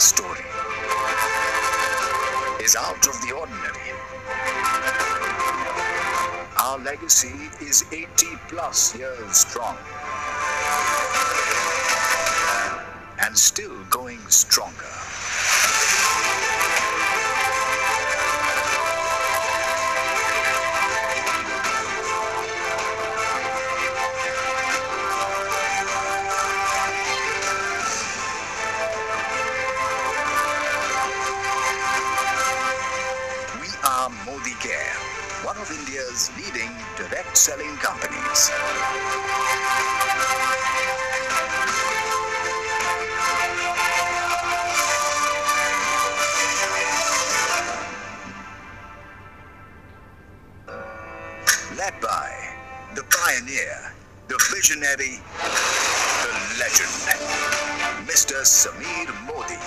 story is out of the ordinary. Our legacy is 80+ years strong and still going stronger. Modicare, one of India's leading direct selling companies. Led by the pioneer, the visionary, the legend, Mr. Samir Modi.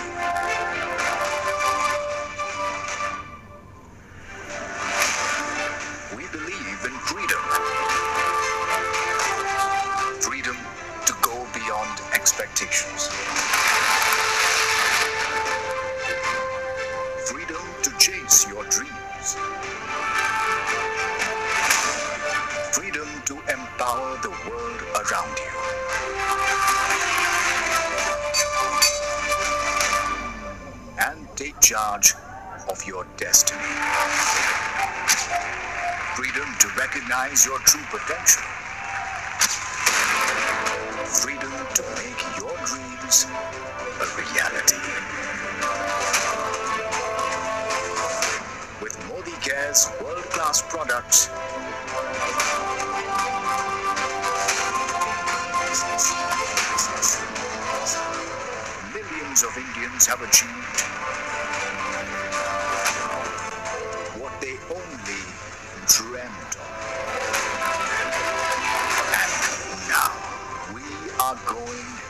We believe in freedom. Freedom to go beyond expectations. Freedom to chase your dreams. Freedom to empower the world around you. And take charge of your destiny. Freedom to recognize your true potential. Freedom to make your dreams a reality. With Modicare's world-class products, millions of Indians have achieved what they only dreamt of. And now we are going